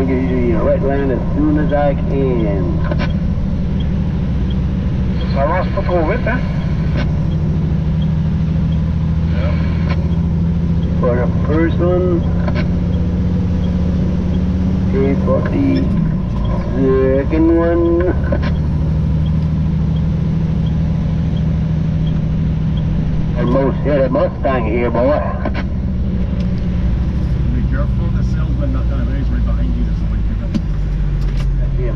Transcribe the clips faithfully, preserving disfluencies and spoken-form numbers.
and get you the right land as soon as I can. Ça avance pas trop vite, hein? Yeah. For the first one, okay, for the second one, almost hit a Mustang here, boy. Be careful, the salesman not gonna raise right behind you, so we pick up. That's him.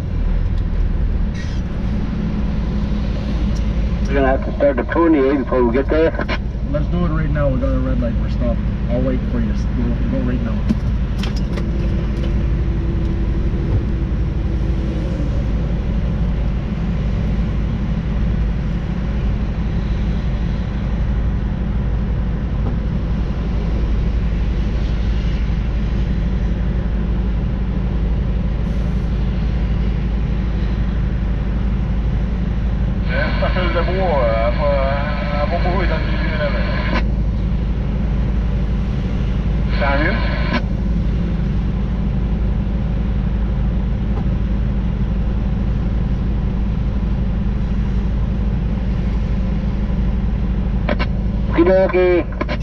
We're gonna have to start the pony before we get there. Let's do it right now. We got a red light. We're stopped. I'll wait for you. Go, go right now. Ça fait le bois, elle va beaucoup dans le milieu là. Ça mieux? Okie-dokie.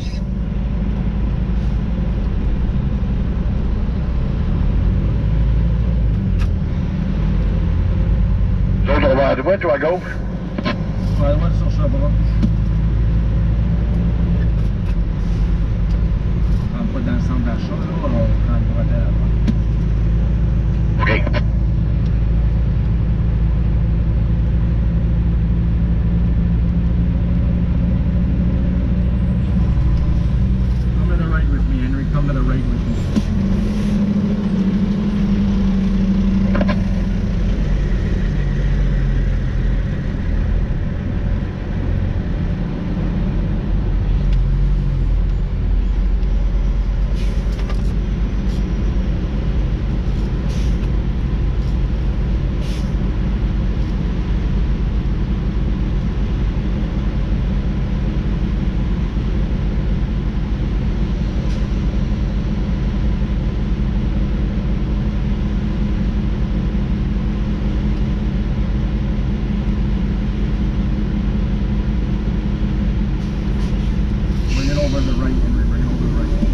So, so where, where do I go? Ouais, ouais, sur Chabron. On rentre pas dans le centre d'achat, là, on prend le droit à OK. Come to the right with me, Henry. Come to the right with me. Over the right, Henry. Bring it over the right.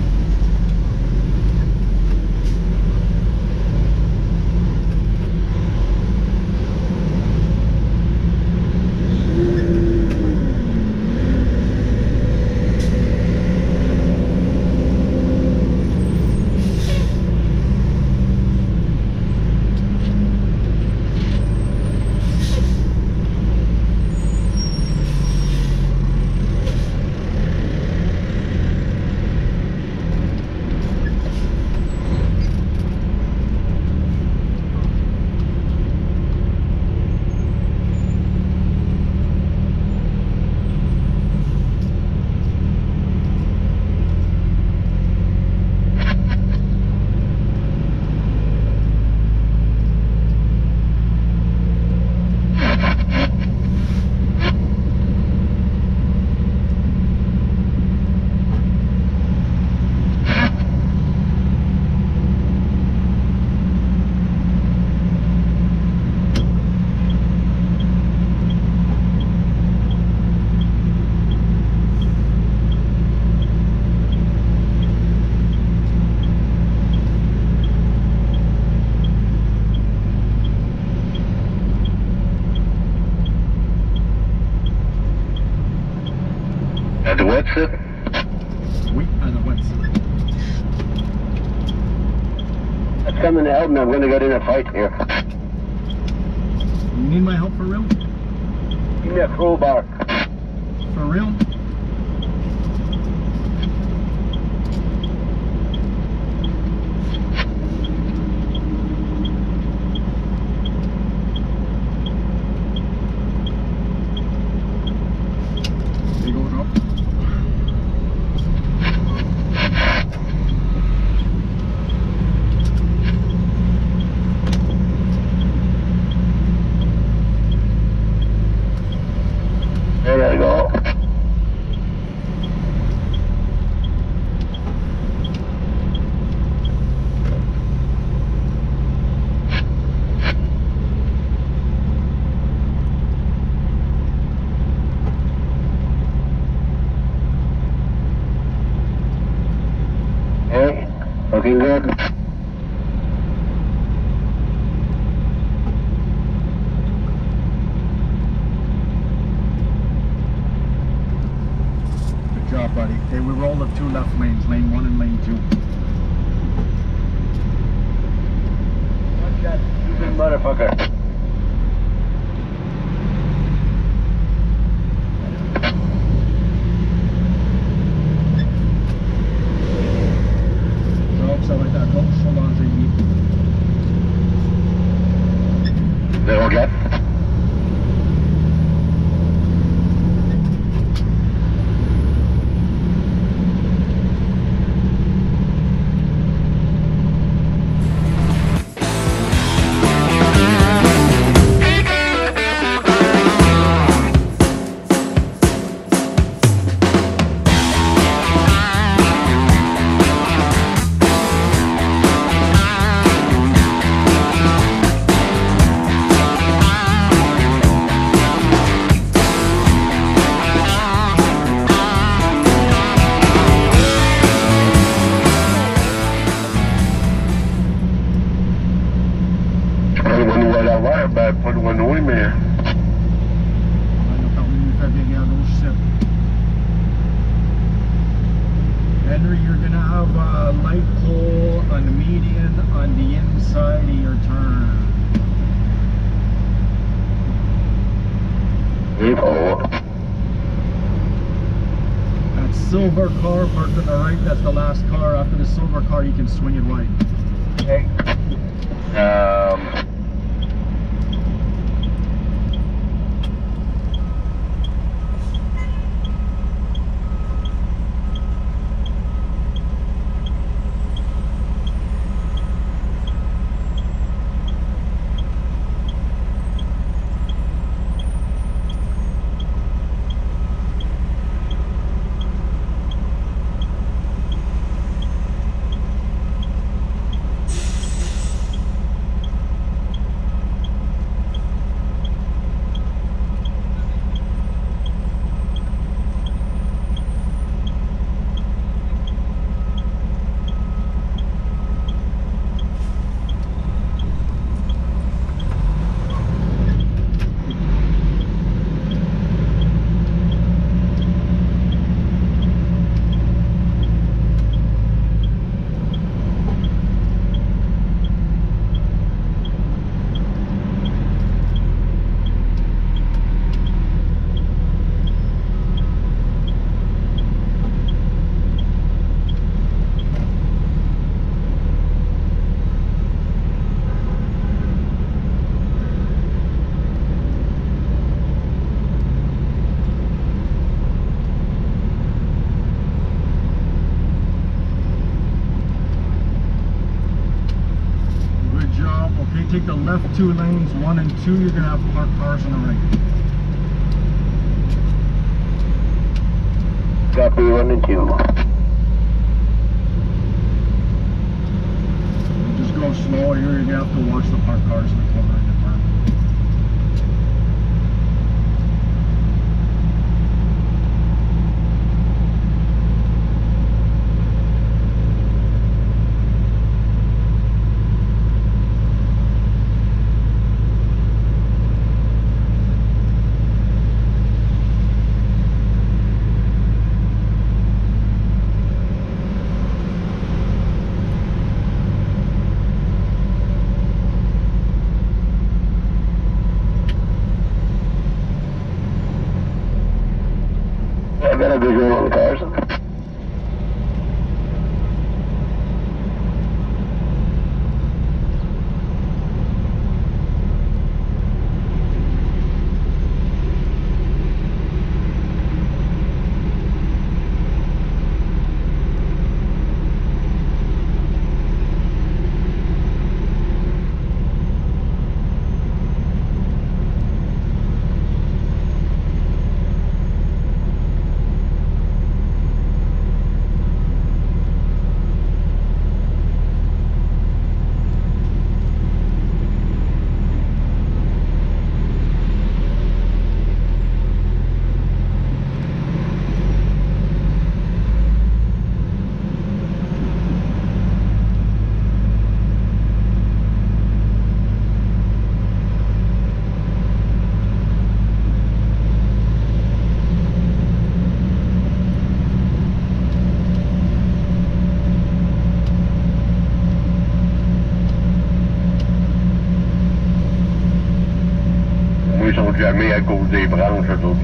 At the wet sip? Oui, à the wet sip. That's coming to help me. I'm going to get in a fight here. You need my help for real? Give me a crowbar. For real? There goes up. There I go. Looking good. Good job, buddy. Okay, we rolled up two left lanes, lane one and lane two. One shot, you big motherfucker. Ça va être à gauche sur l'Angélique. zéro quatre. Ben, pas loin de loin, mais... On a parlé de faire derrière gauche ici. Henry, you're going to have a light pole on the median on the inside of your turn. Oh. That silver car parked to the right, that's the last car. After the silver car, you can swing it right. Okay. Um... Take the left two lanes, one and two, you're going to have parked cars on the right. Copy, one and two. Just go slow here, you're going to have to watch the parked cars in the corner in the park. jamais à cause des branches, eux autres.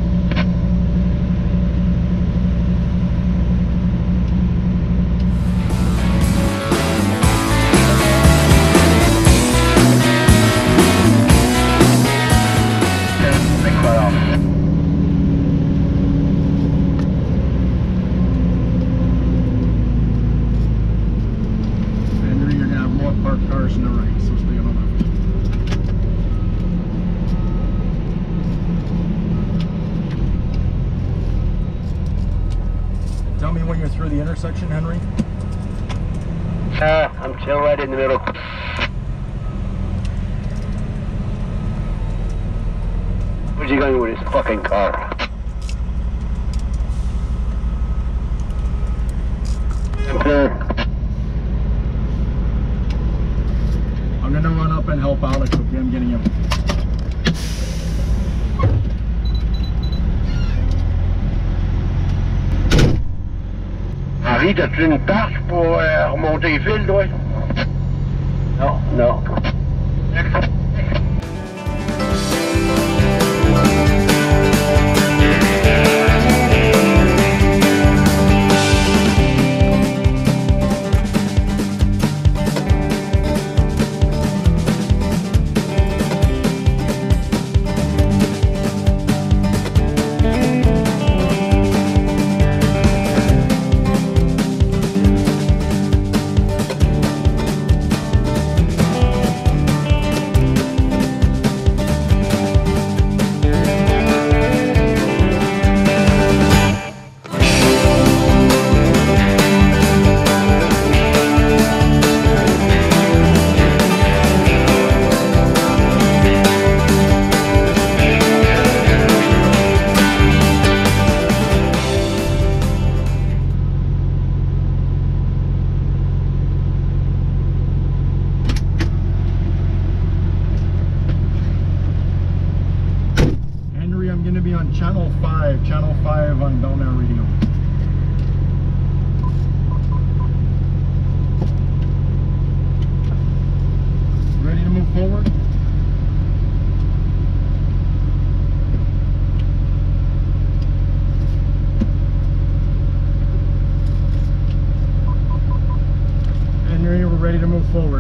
Cars in the right, so stay on the left. Tell me when you're through the intersection, Henry. Uh, I'm still right in the middle. Where's he going with his fucking car? I'm clear. I'm gonna run up and help Alex. Okay, I'm getting him. Henri, t'as-tu une tâche pour euh, remonter les fils, toi? Non, non. I'm going to be on channel five, channel five on Bel-Air Radio. Ready to move forward? Henry, we're ready to move forward.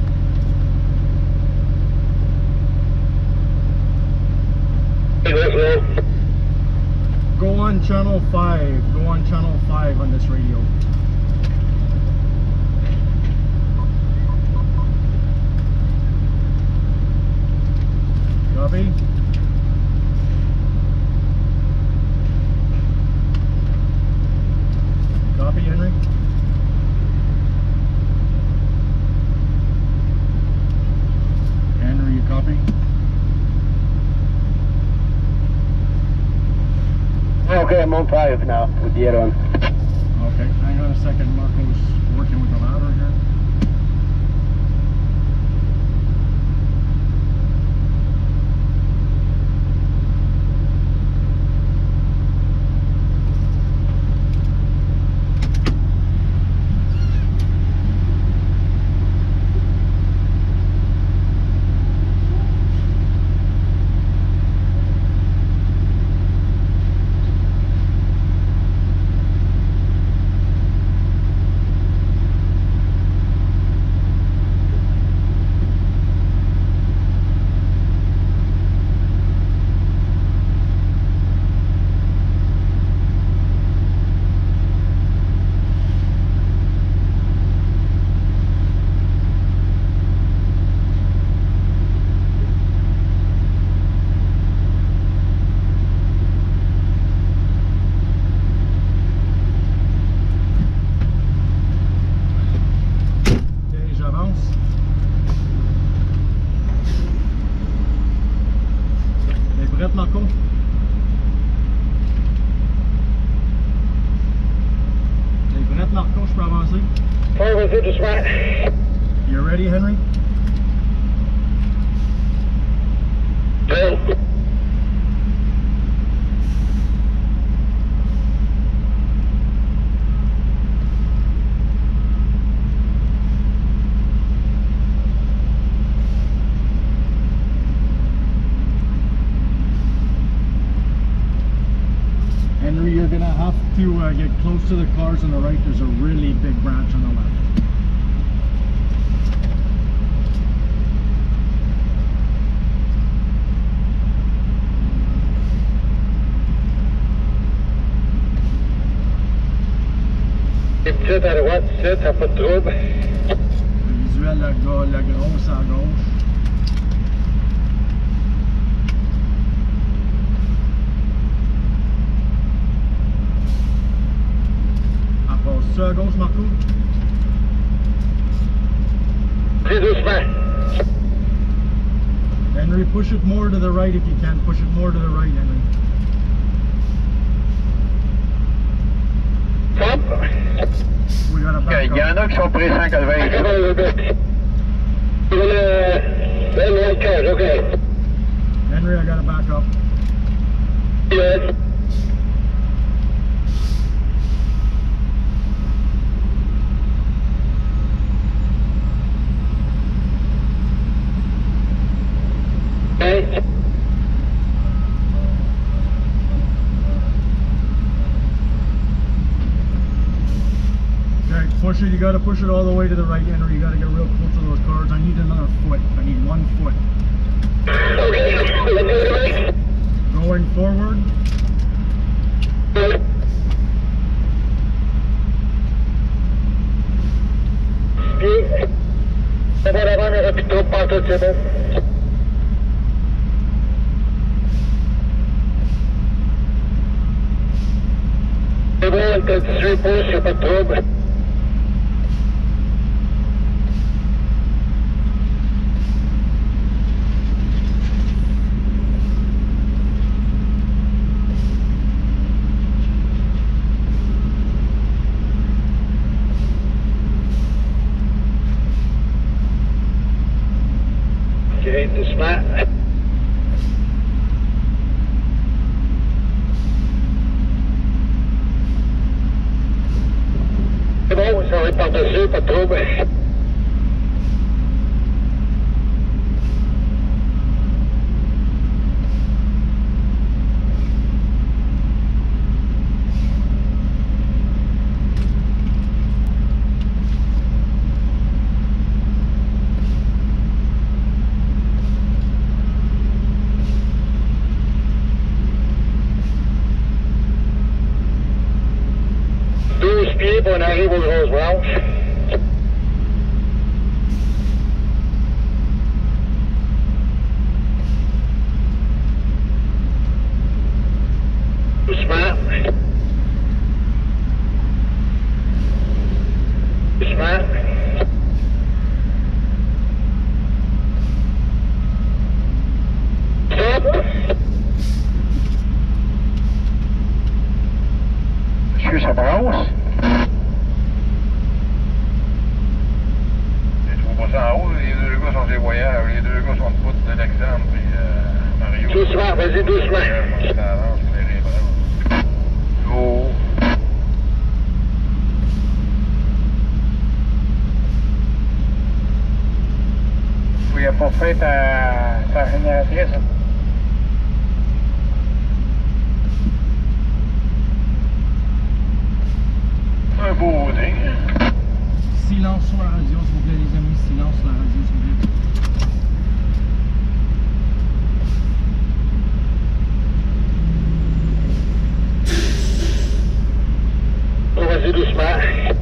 Go on channel five. Go on channel five on this radio. Copy. Copy, Henry. Henry, you copy? Okay, I'm on five now with the other one. Okay, hang on a second. Marco's working with the louder here. Marco? T'es prête, Marco? Je peux avancer? Oh, vas-y doucement. You ready, Henry? Go. uh, get close to the cars on the right, there's a really big branch on the left. Petite à droite, ici, t'as pas de trouble. Le visuel, la, la, la grosse à gauche. À part ça à gauche, Marco? Plus doucement. Henry, push it more to the right if you can. Push it more to the right, Henry. Stop. We got a back Il y en up. a qui sont pris cent quatre-vingts. OK. Henry, I gotta back up. Yes. Okay. Okay, push it. You gotta push it all the way to the right, Henry. You gotta get real close to those cars. I need another foot. I need one foot. Okay, let's do it right. Going forward. Puis, ça va l'avant, mais rapide trop, pas tout, c'est bon. C'est bon, t'as dix-huit pouces, y'a pas de trouble. OK, doucement. C'est bon, ça va être par-dessus, pas de trouble. douze pieds, puis on arrive aux grosses branches. Doucement. Doucement. Stop. Est-ce que ça brasse? Je trouve pas ça en haut, les deux gars sont des voyages, les deux gars sont de foot d'Alexandre puis euh, Mario. Doucement, vas-y, doucement. Euh, ça avance, mais les bras. L'eau. Oui, il n'a pas fait ta, ta génératrice. Un beau ding. Silence sur la radio, s'il vous plaît, les amis. Silence sur la radio, s'il vous plaît. Vas-y, doucement.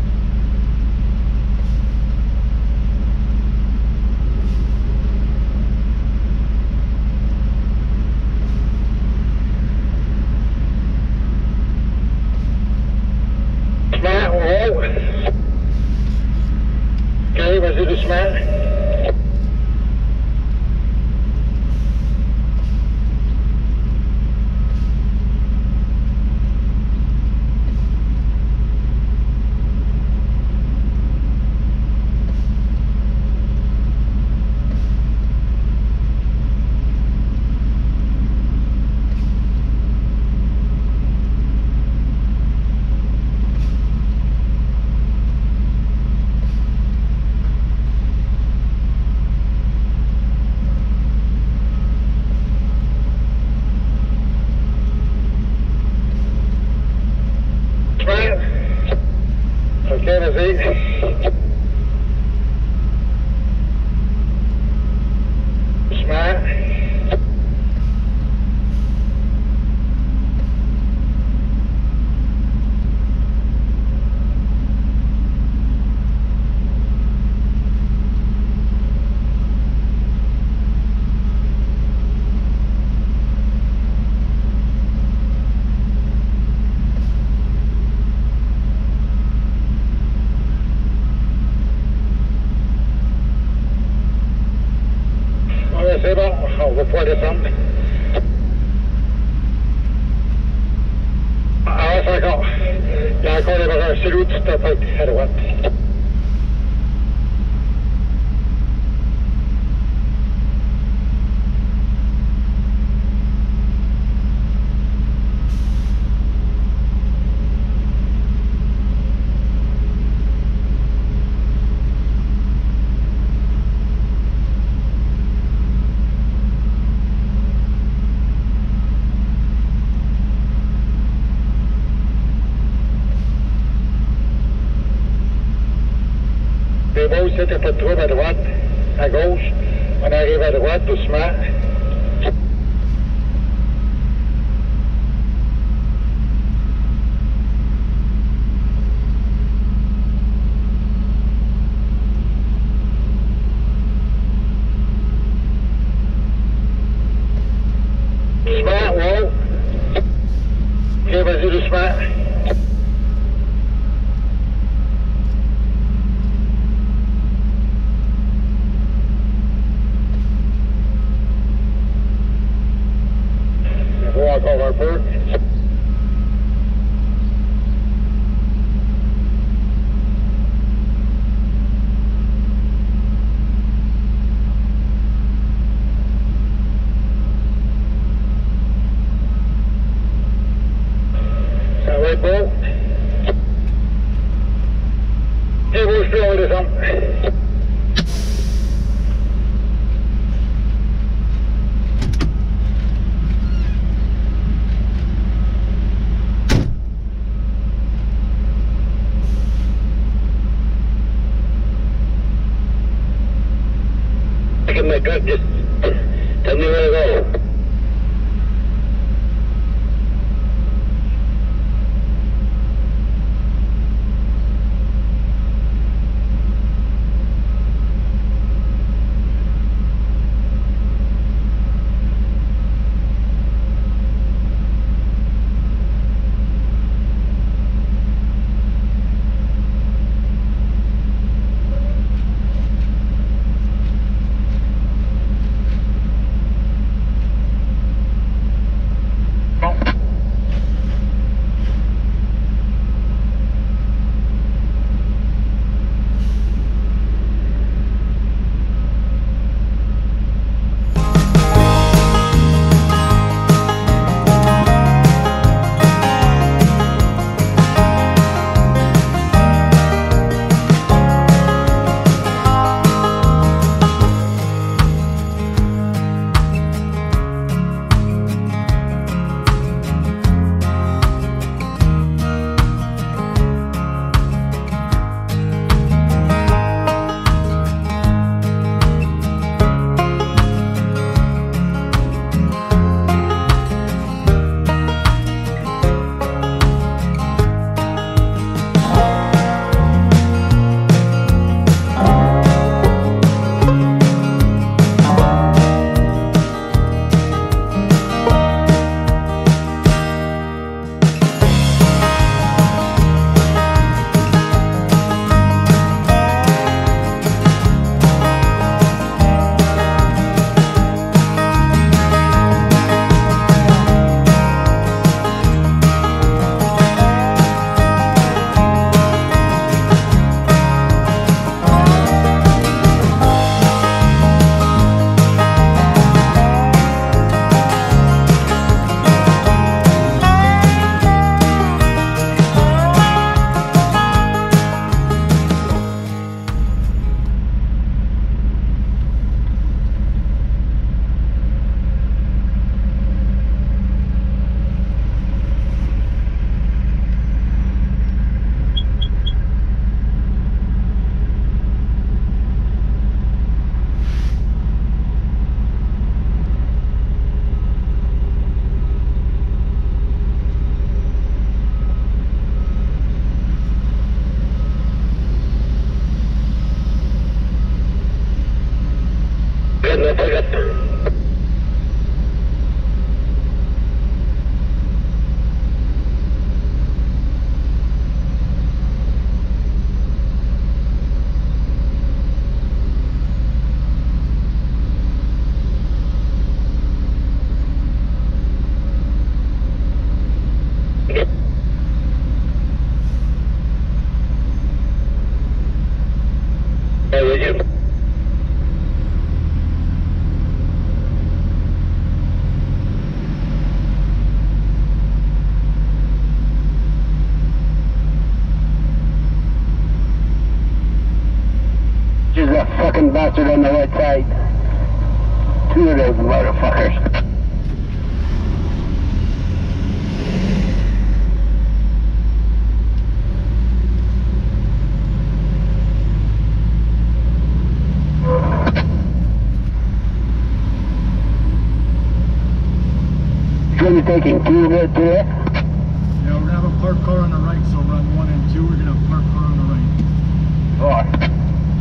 Doucement, oh. OK, vas-y, doucement. Merci. Doucement. Ouais, c'est bon, on va pouvoir descendre. Ah ouais, c'est encore. Il y a encore des bagages. C'est l'autre qui tape à droite. C'est beau ici, t'as pas de trouble à droite, à gauche. On arrive à droite, doucement. Doucement, wow. Ok, vas-y, doucement. Encore un peu. Ça va être beau. Et bouge plus, on descend. Get my truck, just tell me where to go. no pick up. Hey, would you? There's a fucking bastard on the right side. Two of those motherfuckers. You're taking two of it today? Yeah, we're gonna have a parked car on the right, so run one and two, we're gonna have a parked car on the right. Alright.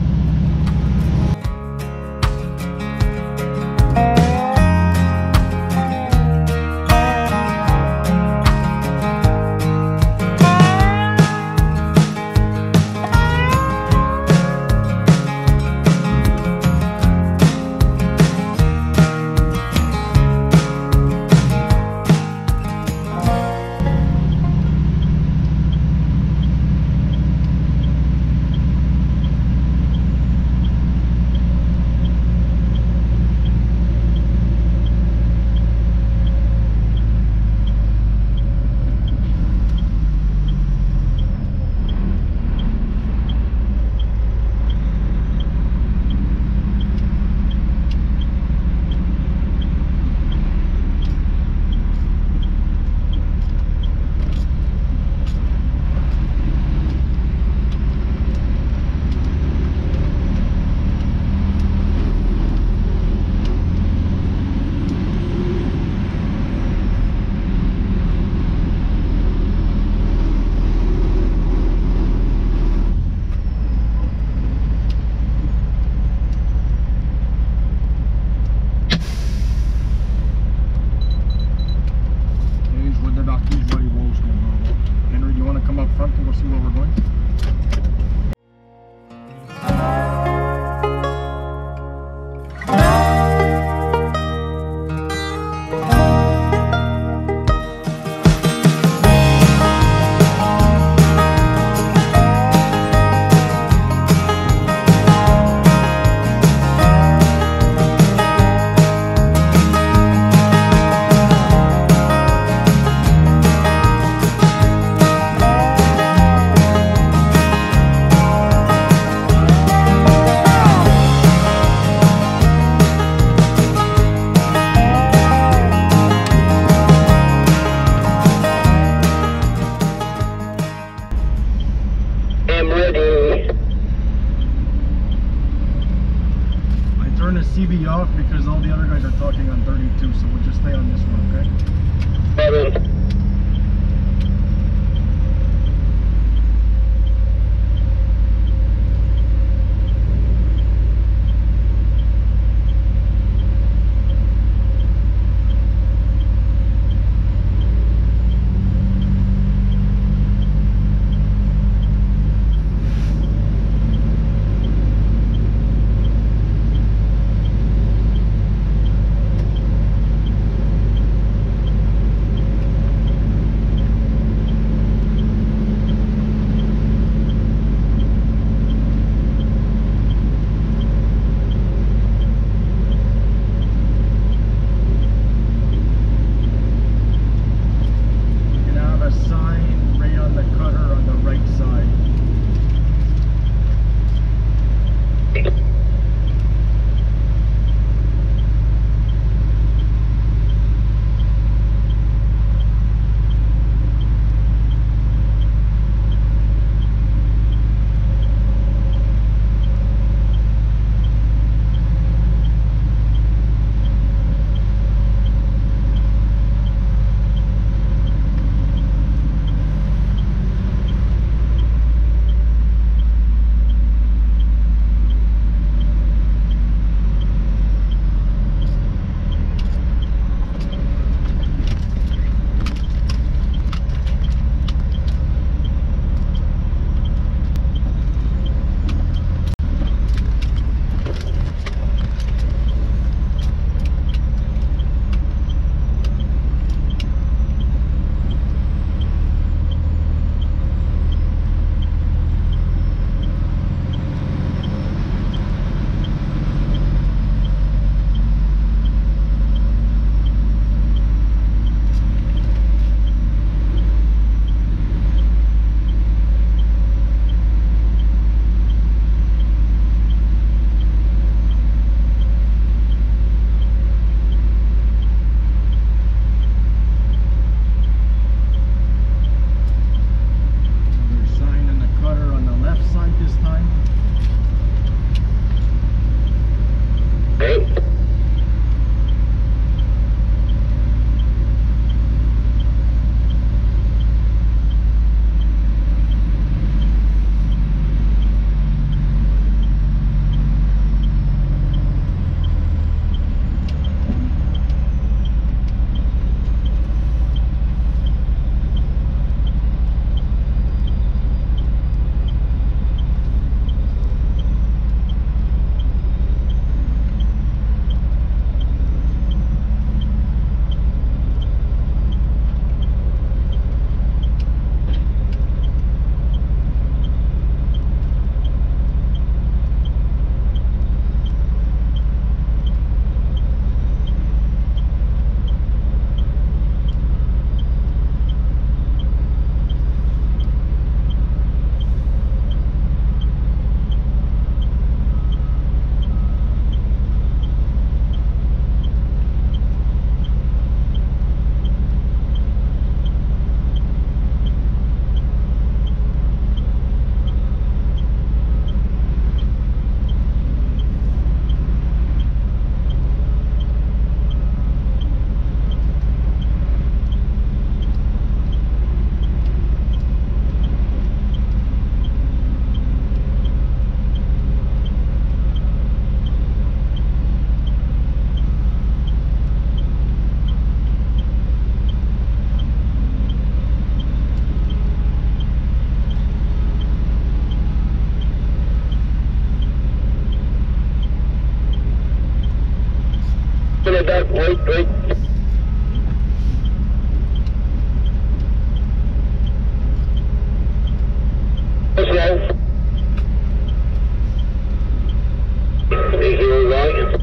C B off because all the other guys are talking on thirty-two, so we'll just stay on this one, okay? Seven. that, wait, wait. Slow. Big zero right.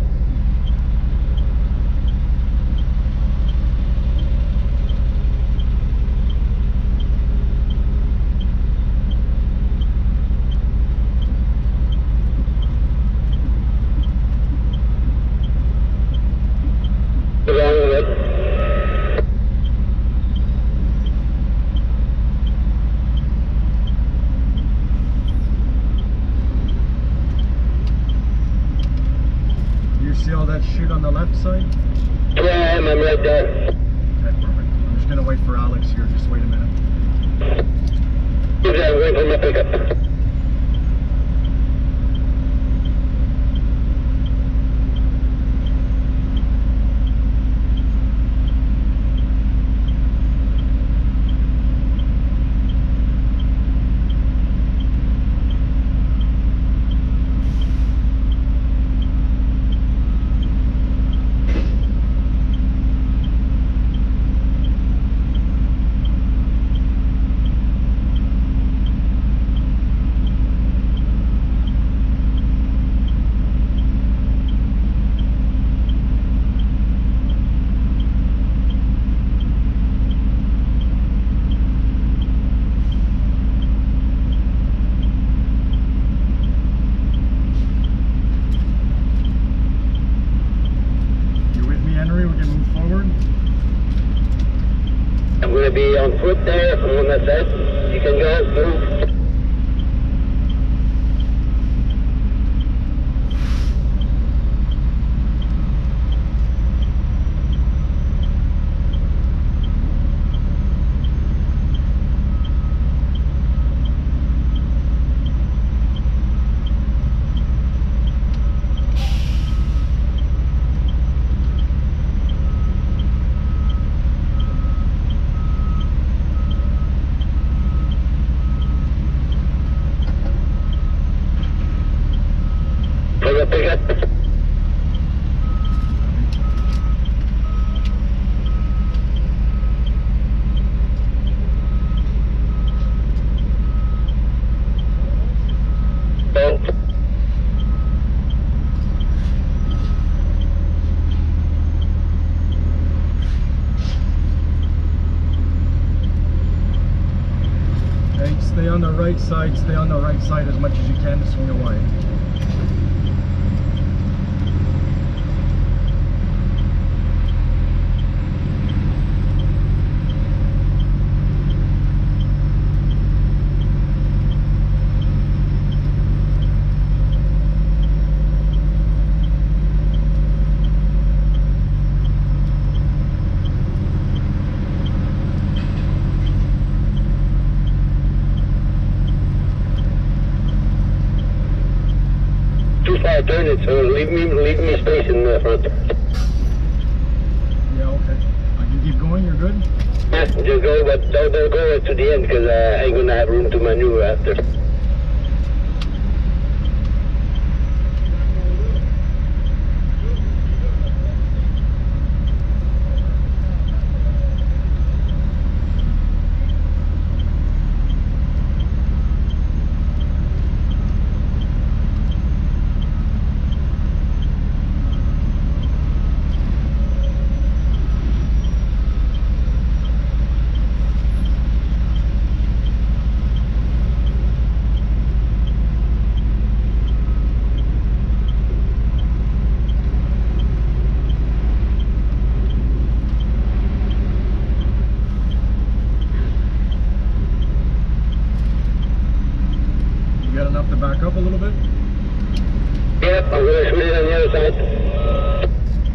Along with it. See all that shit on the left side? Yeah, I'm right there. Okay, perfect. I'm just gonna wait for Alex here. Just wait a minute. Yeah, I'm waiting for my pickup. I'm going to be on foot there from when I said you can go move. Pick up. Oh. Hey, stay on the right side, stay on the right side as much as you can to swing away. I turn it, so leave me leave me space in the front. Yeah, okay. I can keep going, you're good? Yeah, just go, but don't, don't go to the end because uh, I ain't gonna have room to maneuver after. You got enough to back up a little bit? Yep, I'm gonna shoot it on the other side.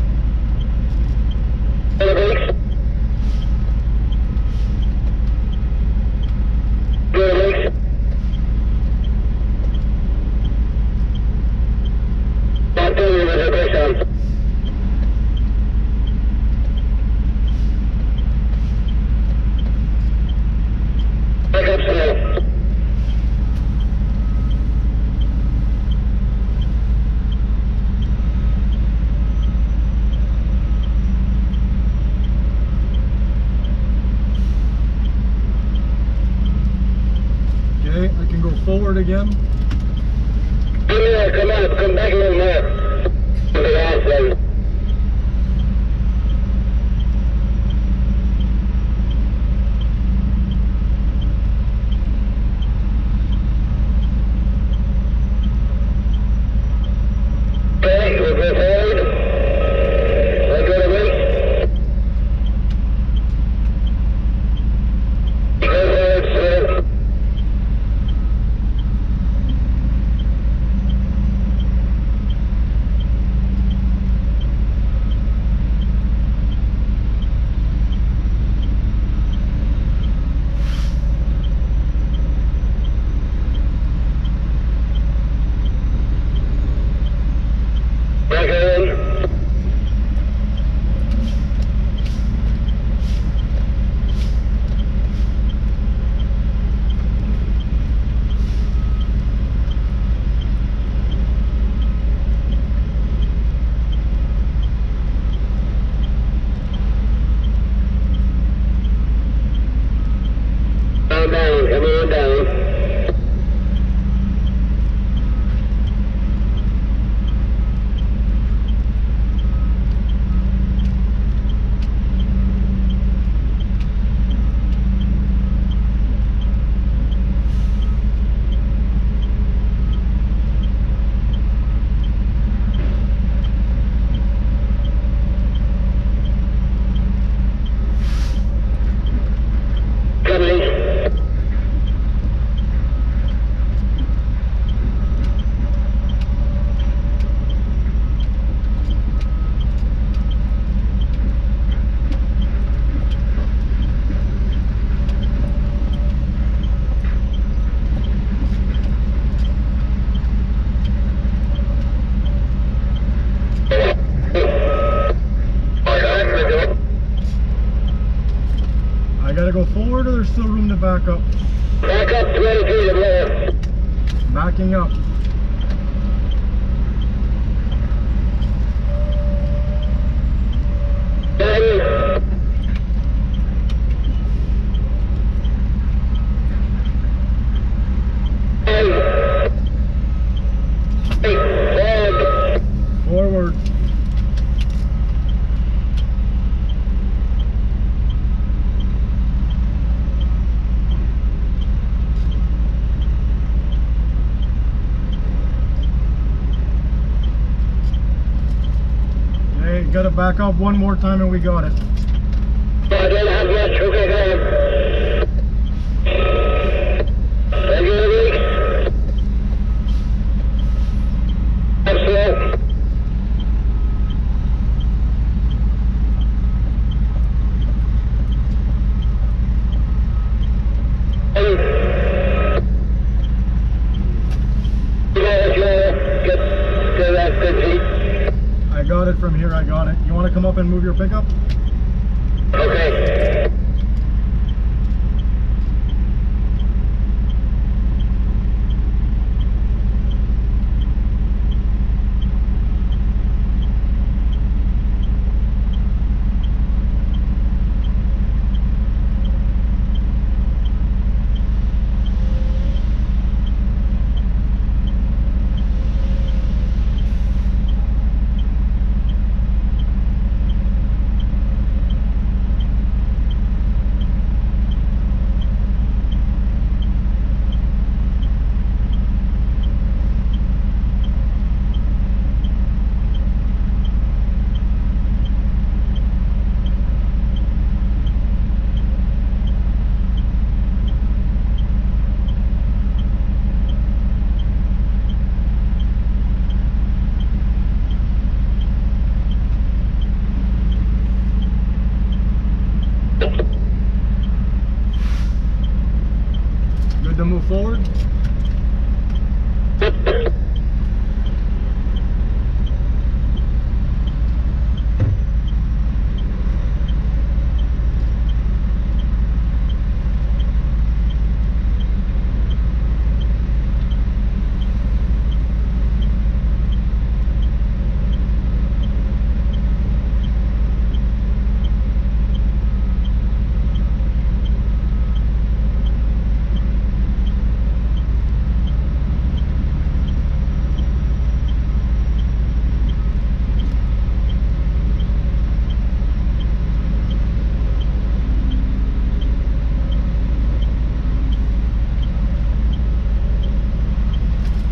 Hello, brakes. Good brakes. I'll tell you when the brakes on. Back up slow. again? Come here, come on, come back a little more. To the outside. Okay, we'll go forward. Let go to wait. Go forward, slow. Back in. Down, down, come on down. Coming. I gotta go forward or there's still room to back up? Back up twenty feet or more. Backing up. Ten. Nine. Eight. Forward. Forward. Okay, gotta back up one more time and we got it. I don't have much. Okay, go on. Thank you, Rick. I'm slow. Hey. You know, slow. Get, get that ten feet. I got it from here, I got it. You wanna come up and move your pickup? Okay.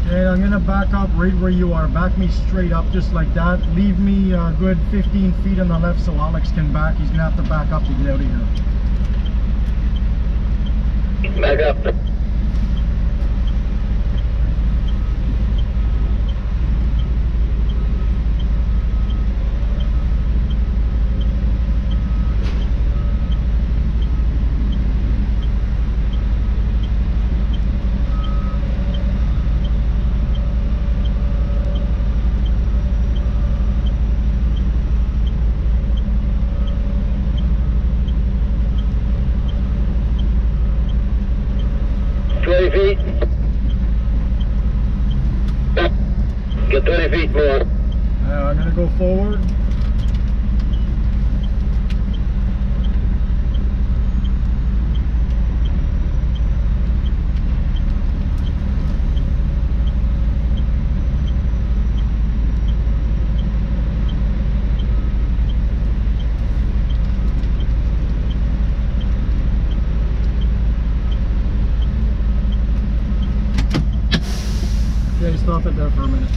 Okay, I'm gonna back up right where you are. Back me straight up just like that. Leave me a good fifteen feet on the left so Alex can back. He's gonna have to back up to get out of here. Back up. twenty feet. Get twenty feet more. Uh, I'm gonna go forward. Okay, stop it there for a minute.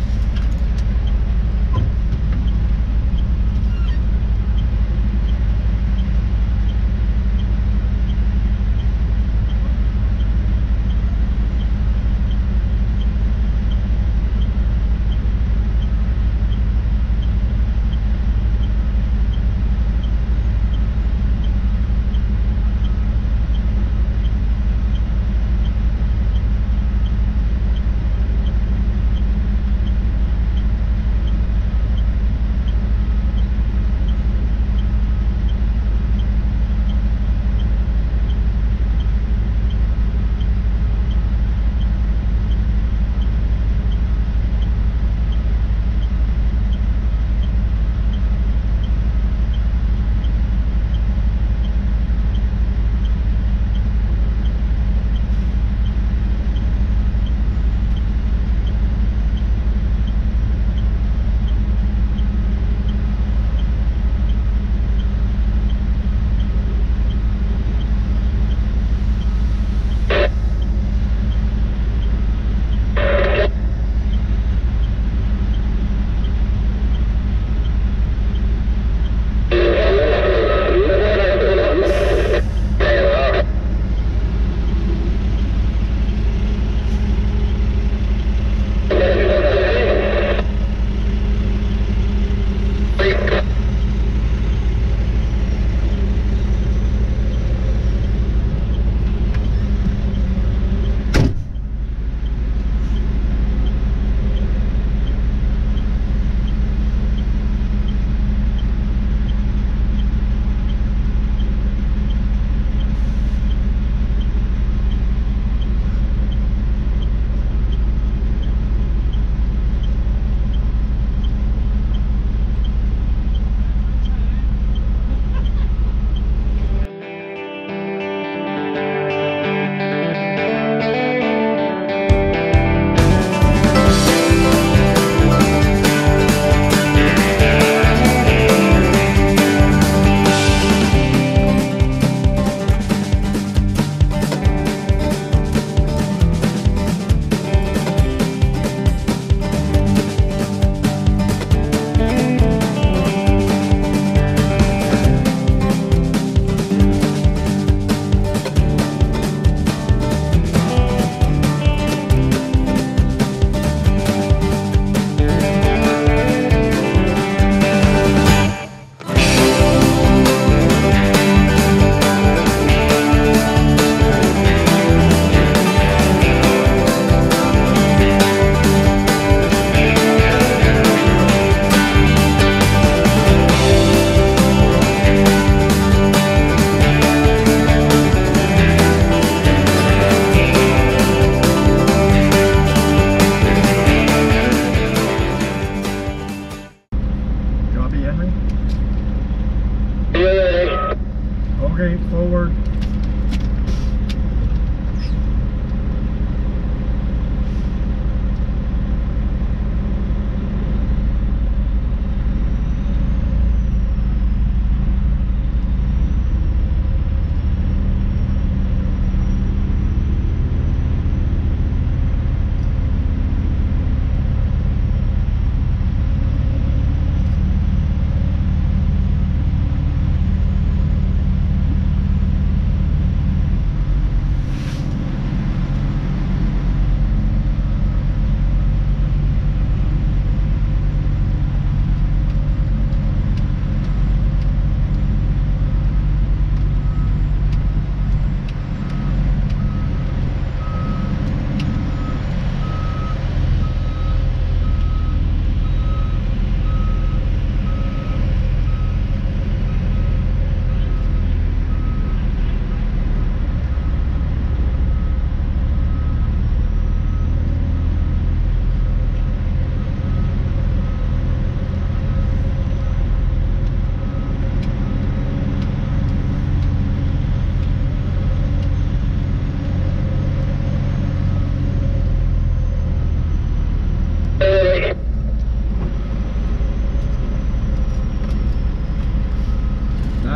Okay, forward.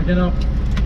Backing up.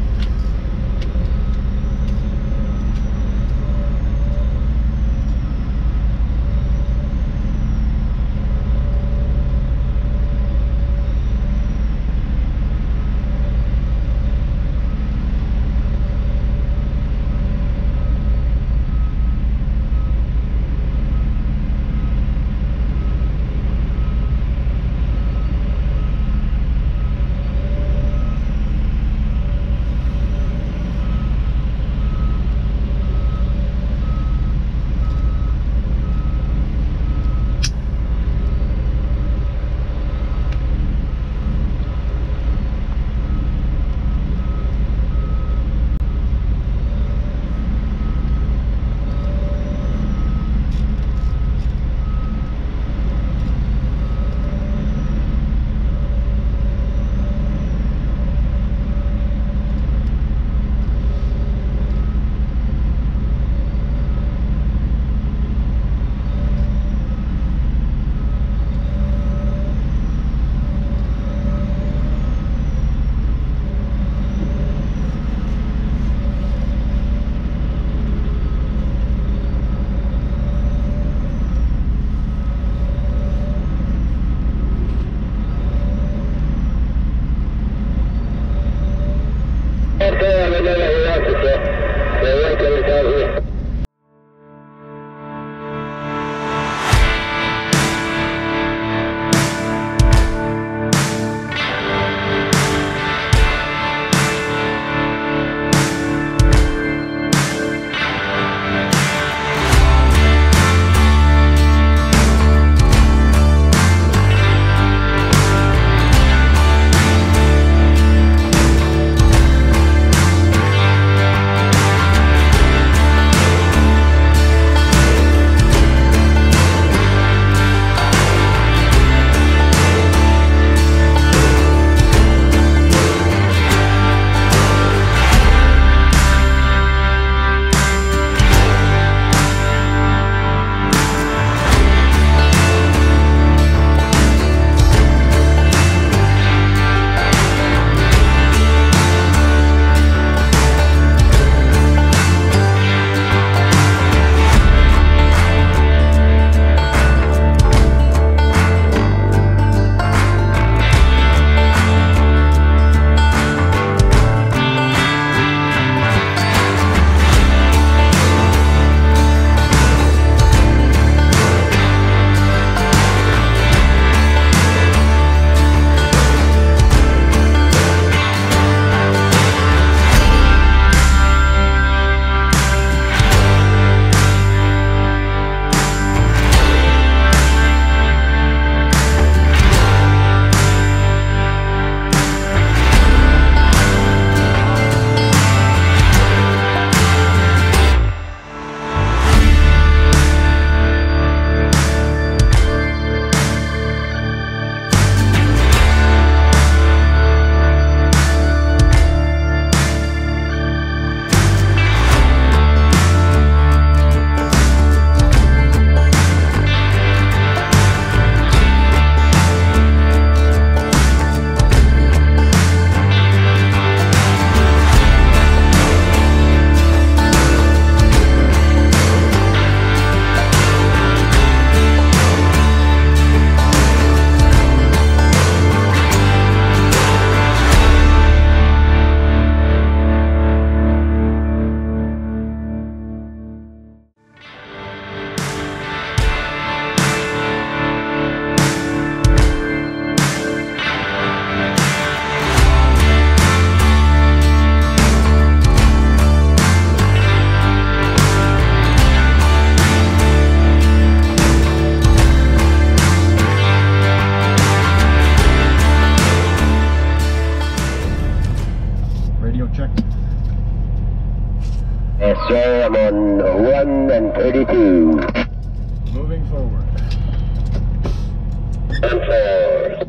Yes, sir, I'm on one and thirty-two. Moving forward. One four.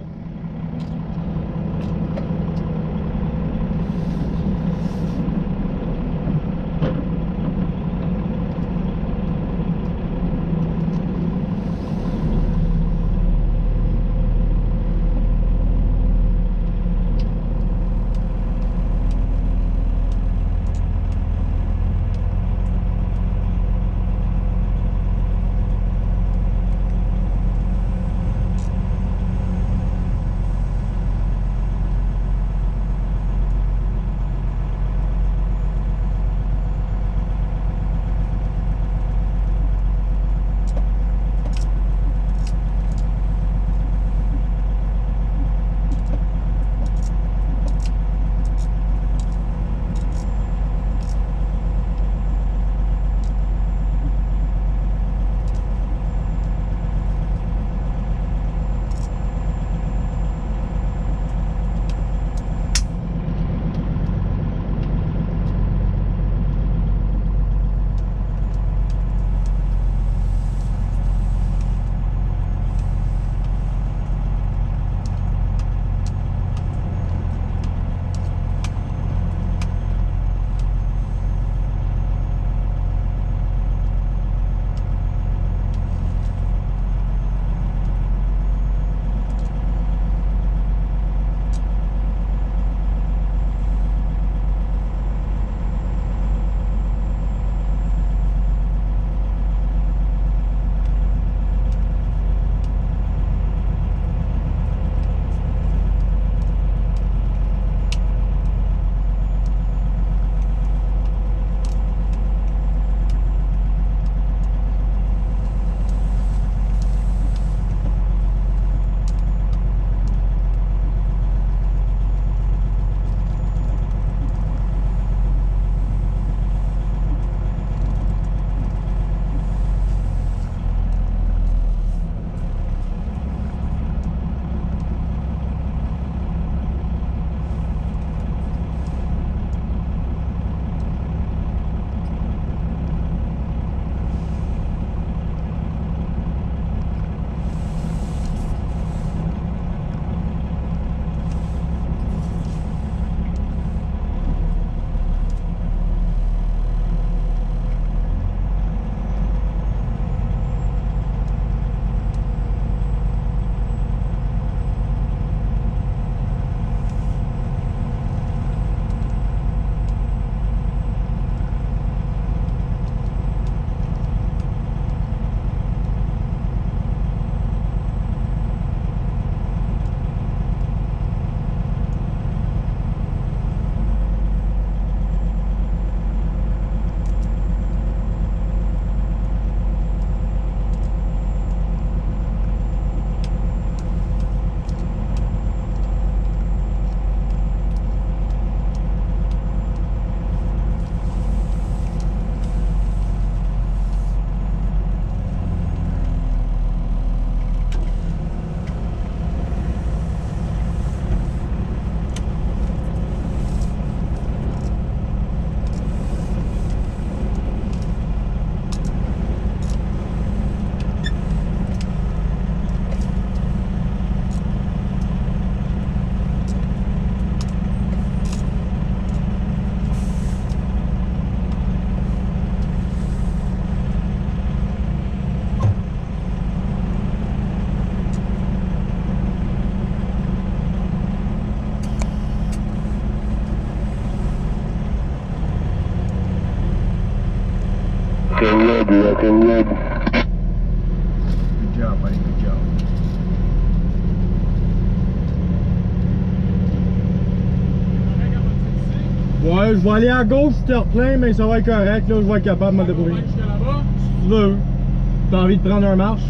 Euh, je vais aller à gauche, je te replains, mais ça va être correct. Là, je vais être capable de me débrouiller. Jusqu'à là-bas. Si tu veux. T'as envie de prendre un marche?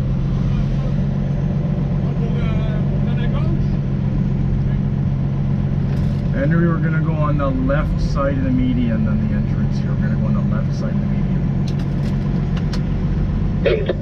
Pour euh, prendre à gauche. Henry, we're gonna go on the left side of the median than the entrance here. We're gonna go on the left side of the median. Eight.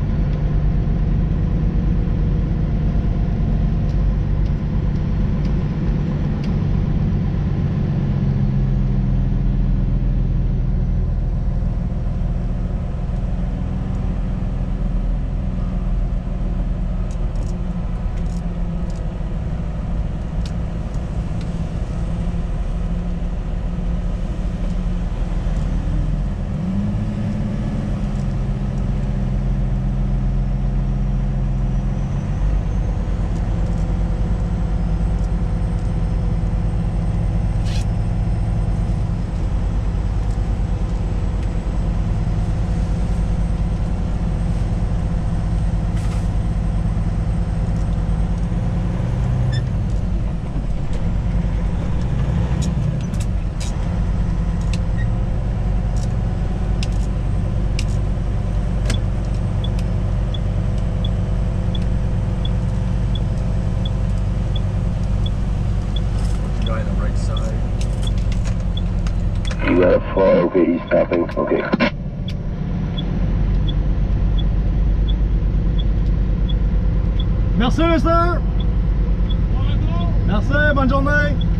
You got a four, okay, he's stopping, okay. Merci, mister! Merci, bonne journée!